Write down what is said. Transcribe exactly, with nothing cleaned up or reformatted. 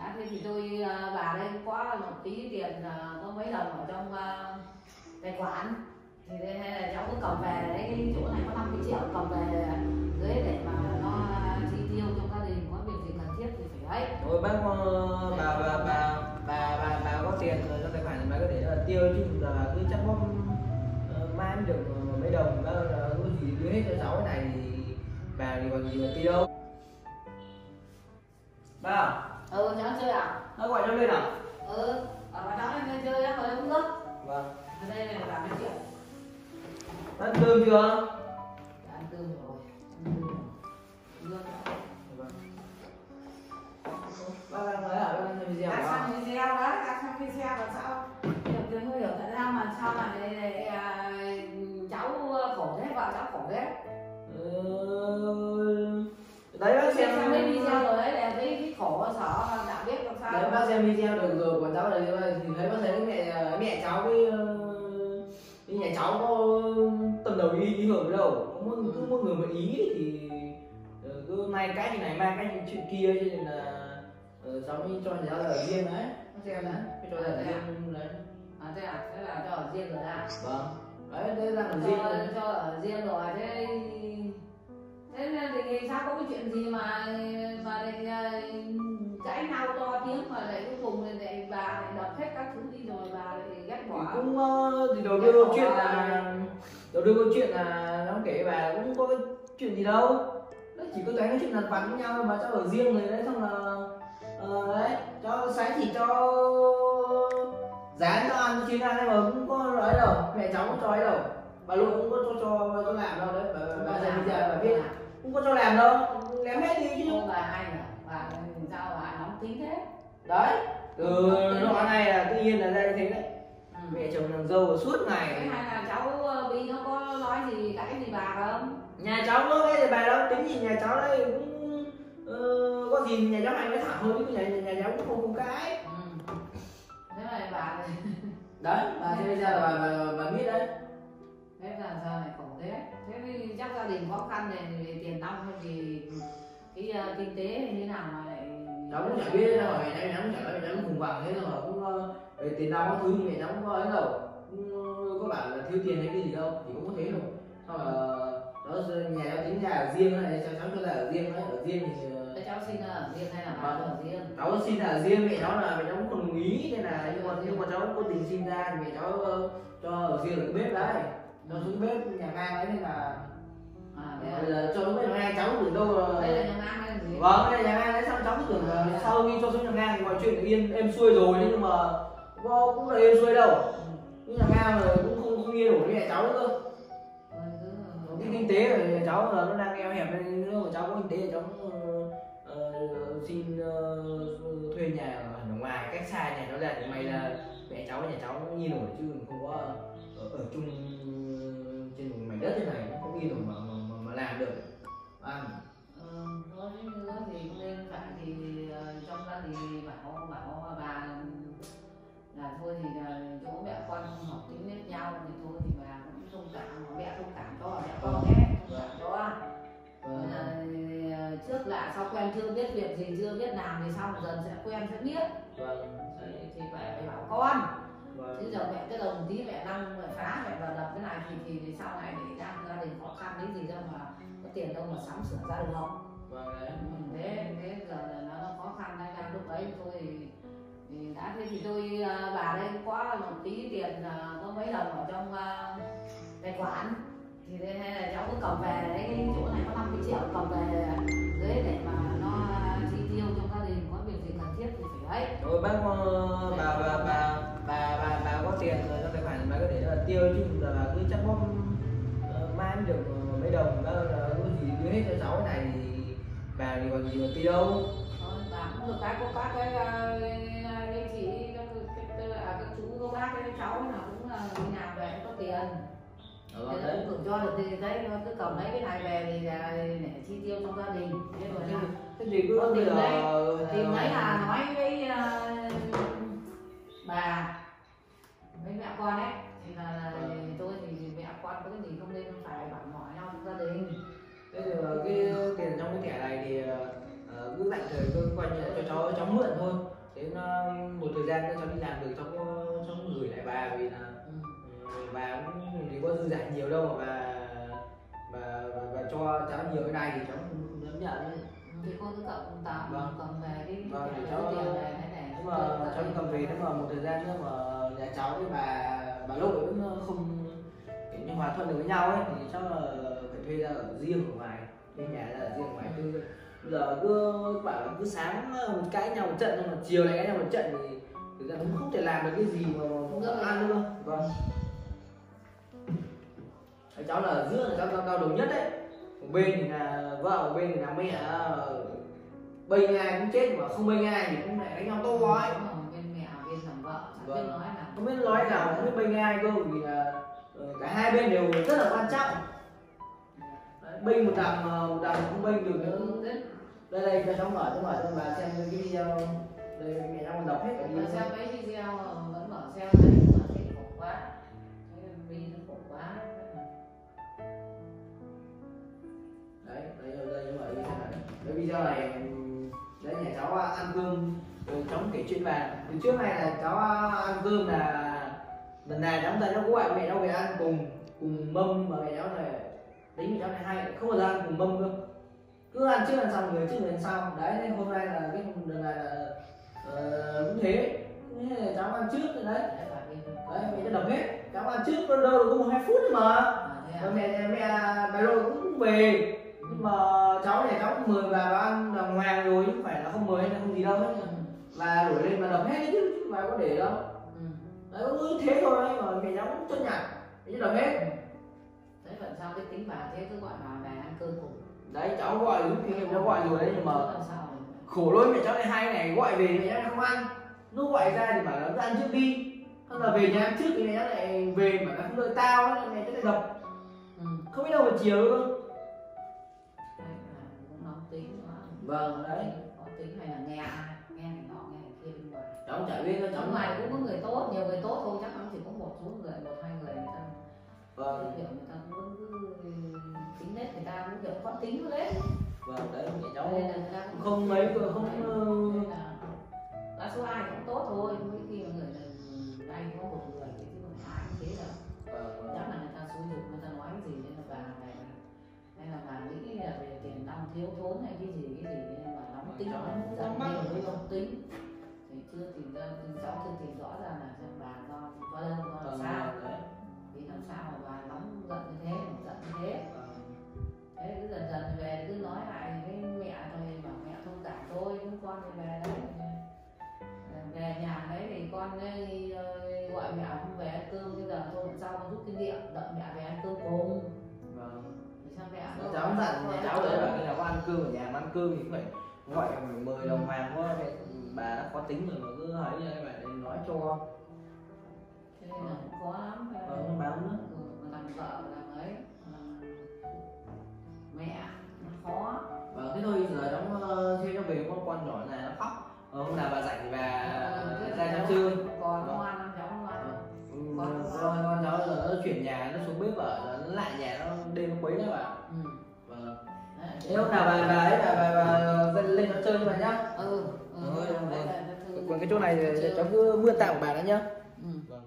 Đã thế thì tôi bà đây có một tí tiền có mấy đồng ở trong tài khoản thì đây hay là cháu cứ cầm về đấy, cái chỗ này có năm mươi triệu cầm về dưới để mà nó chi tiêu trong gia đình, có việc gì cần thiết thì phải ấy. Rồi bác bà bà bà bà bà bà, bà có tiền rồi trong tài khoản thì bà có thể là tiêu, chứ là cứ chắc bóp uh, mai được mấy đồng bác là có gì đưa hết cho cháu cái này thì bà thì còn gì mà tiêu. Ba Ừ, cháu chơi à? nó gọi cho lên à? Ừ, ở bà cháu lên chơi á, rồi uống nước. Vâng. Ở đây này là mấy triệu. Ăn cơm chưa? Đã ăn cơm rồi. Ăn cơm rồi. Nước. Vâng. Bác đang nói à? Bác đang xem video Đã à? xem video đó, đã xem video là sao? Hiểu tiền không hiểu tại sao mà sao mà này, này, à, cháu khổ thế, vợ cháu khổ thế. Ừ... Đấy bác xem xem mấy video rồi đấy, là thấy cái khổ sở đã biết làm sao. Đấy bác xem video được rồi của cháu này thì thấy bác thấy mẹ mẹ cháu với với nhà cháu có tâm đầu ý, ý hưởng đâu, có mỗi cứ mỗi người một ý thì cứ nay cái như này mai cái như chuyện kia, cho nên là cháu mới cho nhà cháu ở riêng đấy. Bác xem đấy, cái cho là ở riêng đấy. À thế à, thế là cho ở riêng rồi à? Vâng. Đấy, đây là ở cho, riêng cho ở riêng rồi thế thế thì, thì sao có cái chuyện gì mà mà lại cãi nhau to tiếng mà lại cuối cùng lại, lại bà lại đập hết các thứ đi rồi bà lại ghét bỏ. Thì cũng thì đầu đưa câu chuyện là đầu đưa câu chuyện là nó kể bà cũng có cái chuyện gì đâu, nó chỉ có cái chuyện là vặt với nhau mà cháu ở riêng rồi đấy, xong là uh, đấy cho sáng thì cho dán cho ăn chuyên ăn mà cũng có nói đâu, mẹ cháu cũng cho ấy đâu, bà luôn cũng có cho cho cho làm đâu đấy, bà bà giờ bây giờ bà biết cũng có cho làm đâu, ném hết đi chứ. Ô, bà hay nhỉ, bà sao bà nóng tính thế Đấy từ nó này là tự nhiên là ra như thế đấy. Ừ. Mẹ chồng nàng dâu suốt ngày. Cái hay là cháu Bi nó có nói gì cãi gì bà không? Nhà cháu có cái gì bà đâu, tính gì nhà cháu đây cũng uh, có gì nhà cháu hay mới thẳng thôi, chứ nhà nhà cháu cũng không không cãi. Ừ. Thế này bà này. Đấy bà thế bây giờ là bà, bà, bà biết đấy. Thế là giờ này khổ thế. Thế thì chắc gia đình khó khăn này về tiền nong hay thì cái uh, kinh tế hay như nào mà lại cháu cũng chẳng biết đâu, mẹ cháu cũng chẳng nói, mẹ cháu cũng khủng hoảng thế, rồi cũng về tiền nong có thứ mẹ cháu cũng có ấy đâu, cũng có bảo là thiếu tiền hay cái gì đâu, chỉ cũng có thế thôi. Sau là đó nhà cháu tính ra ở riêng này, cháu cháu cho ra ở riêng đấy, ở riêng thì thế cháu xin ở riêng hay là bà ở riêng? Cháu xin là ở riêng, mẹ cháu là mẹ cháu cũng không đồng ý, nên là nhưng mà nhưng mà cháu cũng có tình xin ra thì mẹ cháu cho ở riêng ở cái bếp đấy, cho xuống bếp nhà ngang đấy, nên là à, bây giờ cho xuống bếp nhà ngang cháu tưởng đâu đây là nhà ngang hay gì? Vâng, đây là nhà ngang đấy, xong cháu cứ tưởng là sau khi cho xuống nhà ngang thì mọi chuyện yên êm xuôi rồi, nhưng mà có cũng là êm xuôi đâu, cái nhà ngang rồi cũng không không yên ổn với mẹ cháu nữa cơ. Cái kinh tế của nhà cháu là nó đang eo hẹp nên nữa, mà cháu có kinh tế thì cháu cũng uh, xin uh, thuê nhà ở ngoài cách xa nhà cháu ra, thì may là mẹ cháu và nhà cháu cũng yên ổn, chứ không có ở, ở chung trên một mảnh đất thế này nó không yên ổn mà, mà, mà, mà làm được ăn. Ừ, thôi nữa thì không nên phải thì uh, trong gia đình bảo bảo bà là thôi thì là chỗ mẹ con không hợp tính với nhau thì thôi thì bà cũng thông cảm, mẹ thông cảm cho mẹ con nhé, thông cảm cho. Vâng. À, trước là sau quen chưa biết việc gì, chưa biết làm thì sau dần sẽ quen sẽ biết. Vâng. Thì, thì phải, phải bảo con. Vâng. Chứ giờ mẹ cái đồng tí mẹ năng mẹ phá mẹ vào đập cái này thì, thì thì sau này để ra gia đình khó khăn đến gì đâu mà có tiền đâu mà sắm sửa ra được không? Vâng đấy. Ừ, thế thế giờ là nó khó khăn hay là lúc ấy thôi thì, thì đã thế thì tôi bà đây có một tí tiền có mấy đồng ở trong uh, tài khoản thì đây hay là cháu cứ cầm về đấy, cái chỗ này có năm mươi triệu cầm về dưới để mà nó chi tiêu trong gia đình, có việc gì cần thiết thì phải ấy. Rồi bác bà bà bà bà bà bà, bà có tiền rồi trong tài khoản bà có thể là tiêu, chứ là cứ chắc bóp uh, mai được mấy đồng bác là có gì đưa hết cho cháu cái này thì bà thì còn gì mà tiêu. Thôi bà cũng được cái có các cái cái chị các cái, cái, à, các chú các bác cái cháu là cũng là đi làm về có tiền. Ờ, thế cũng tưởng cho được thì đấy nó cứ cầm lấy cái này về thì là để chi tiêu trong gia đình. Thế rồi là thế thì cứ bây tìm giờ đấy tìm đấy là nói với uh, bà với mẹ con ấy thì là, là ừ. tôi thì mẹ con có cái gì không nên phải bảo hỏi nhau trong gia đình. thế thì cái tiền trong cái thẻ này thì uh, cứ dành thời cơ quan coi như là cho cháu cháu mượn thôi, đến uh, một thời gian nữa cháu đi làm được cháu cháu gửi lại bà, vì là Ừ. bà cũng thì có dư giả nhiều đâu mà bà bà, bà, bà cho cháu nhiều cái này thì cháu không không dám nhận. Thì con cứ cầm tạm Vâng. cầm về đi. Vâng, để Để cháu cái tiền này thế này. nếu mà cháu đi cầm về, nếu mà một thời gian nữa mà nhà cháu với bà bà nội vẫn không kiểu như hòa thuận được với nhau ấy thì chắc là phải thuê ra ở riêng ở ngoài, thuê nhà ra ở riêng ở ngoài. Cứ bây giờ cứ bảo là cứ sáng cãi nhau một trận nhưng mà chiều lại cãi nhau một trận thì thực ra cũng không thể làm được cái gì mà, mà, mà ăn nữa. Vâng. Cái cháu là ở giữa là cháu đau, đau đầu nhất đấy. Một bên thì là vợ, một bên thì là mẹ, bênh ai cũng chết mà không bênh ai thì cũng lại đánh nhau to ấy. Đúng rồi, bên mẹ bên thằng vợ chẳng biết nói nào. Không biết nói nào, không biết bênh ai cơ, vì là cả hai bên đều rất là quan trọng. Đấy, bênh một đằng mà một đằng không bênh được nữa. Đây đây cho cháu mở cho mở cho bà xem cái video. Đây mẹ đang còn đọc hết cả Mà video. xem mấy video vẫn mở xem đấy mà thấy khổ quá. Thấy vì nó khổ quá. Đấy, đây đây nhưng mà video này. Cái video này đấy nhà cháu ăn cơm rồi cháu kể chuyện bà. Từ trước này là cháu ăn cơm là lần nào cháu ra cháu cũng gọi mẹ cháu về ăn cùng cùng mâm, mà mẹ cháu này tính mẹ cháu này hay không bao giờ ăn cùng mâm cơ, cứ ăn trước ăn sau, người trước người sau. Đấy nên hôm nay là cái lần này là uh, cũng thế, thế là cháu ăn trước rồi đấy. Đấy mẹ cháu đập hết, cháu ăn trước đâu đâu có một hai phút thôi mà. Rồi mẹ mẹ bà Lô cũng về, nhưng mà cháu này cháu cũng mời bà vào ăn đàng hoàng rồi chứ không phải là không mời hay là không gì đâu ấy. Và đuổi lên mà đập hết chứ chứ bà có để đâu. Đấy cứ thế thôi đấy, mà mẹ cháu cũng chấp nhận mẹ cháu đập hết. Đấy vẫn sao cái tính bà thế cứ gọi bà về ăn cơm cùng. Đấy cháu gọi lúc kinh nghiệm cháu gọi rồi đấy, nhưng mà khổ lỗi mẹ cháu này hai ngày gọi về mẹ cháu này không ăn, lúc gọi ra thì bảo là cứ ăn trước đi, không là về nhà ăn trước thì mẹ cháu lại về mà nó không đợi tao ấy, mẹ cháu lại đập. Ừ. Không biết đâu mà chiều nữa cơ. Cũng nóng tính quá. Vâng đấy. Có tính hay là nghe ai, nghe này nọ nghe này kia bên ngoài. Cháu chả biết, cháu ngoài cũng có người tốt, nhiều người tốt thôi, chắc lắm chỉ có một số người, một hai người người ta. Vâng. Kiểu người ta cũng cứ tính nết, người ta cũng kiểu có tính đấy. Vâng đấy mẹ cháu nên là người ta cũng không mấy vừa không đa số ai cũng tốt thôi, mỗi khi mà người là anh có một người thì chứ không phải ai cũng thế đâu. Chắc là người ta xúi dục, người ta nói cái gì nên là bà này hay là bà nghĩ là về tiền nong thiếu thốn hay cái gì cái gì nên mà nóng tính lắm, giận nhiều với nóng tính thì chưa tìm ra, cháu chưa tìm rõ ra là xem bà do do đâu do làm sao, vì làm sao mà bà nóng giận như thế, giận như thế. Thế cứ dần dần về cứ nói lại với mẹ thôi, bảo mẹ thông cảm thôi, chúng con thì về đấy, về nhà đấy thì con ấy, gọi mẹ không về ăn cơm, bây giờ thôi làm sao con rút kinh nghiệm, đợi mẹ về ăn cơm cùng. Vâng. Thì sao mẹ cháu dặn nhà cháu đấy bảo khi nào có ăn cơm ở nhà mà ăn cơm thì phải gọi phải mời đồng hoàng quá, bà đã có tính rồi mà cứ hỏi như vậy để nói cho. Thế nên là cũng khó lắm. Vâng, báo nữa. Làm vợ làm ấy, làm mẹ nó khó. Vâng, thế thôi giờ cháu theo cháu về con con nhỏ này nó khóc. Ờ, hôm nào bà rảnh thì bà ra cháu chơi. Còn ngoan lắm, cháu ngoan. Con con cháu giờ nó chuyển nhà, nó xuống bếp ở, nó lại nhà nó đêm nó quấy đấy bà. Ừ. Vâng. Thế hôm nào bà bà ấy bà bà, bà lên nó chơi cho bà nhá. Ừ. Còn cái chỗ này cháu cứ mượn tạm của bà đã nhá. Ừ.